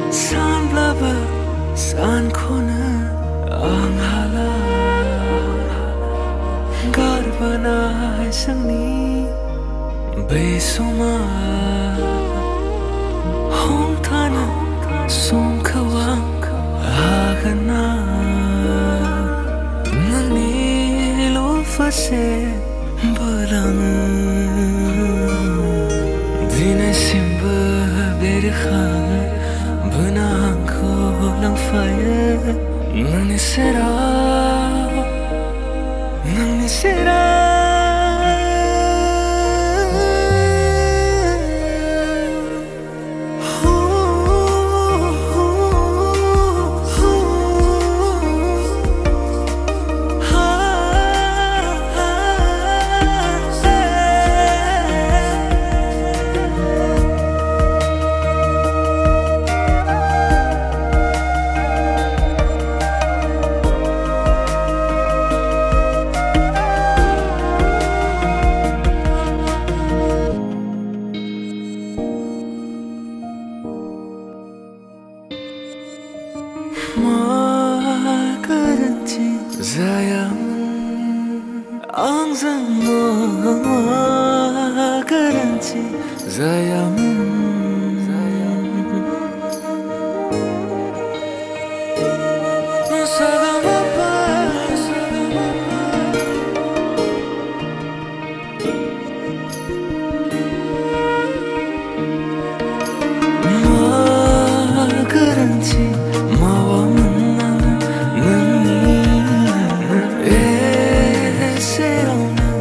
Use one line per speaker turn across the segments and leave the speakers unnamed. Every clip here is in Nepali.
सानब्लाबो सानखौनो आं हाला गारबोनाय जोंनि बै समा हमथानो समखौ आं हागोन ना नोंनिल' फारसे बोलाङो दिनैसिमबो बेरखाङो बोना आंखौ लांफायो नोंनि सेराव नोंनि सेराव मा गोरोन्थि जायामोन आंजों मा गोरोन्थि जायामोन गोरोन्थि मावामोन नोंनि सेरावनो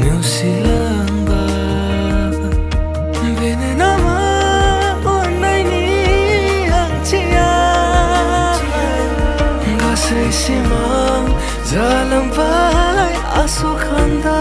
नेवसिलांबाय बेनो नामा अननायनि ओंथिया गासैसिम आं जालांबाय आसखान्दा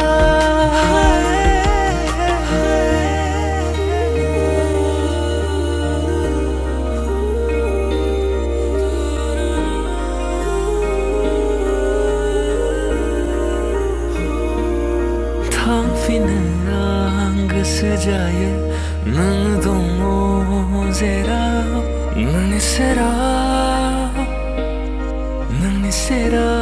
थांफिननो आं गोसो जायो नों दङ जेराव नोंनि सेराव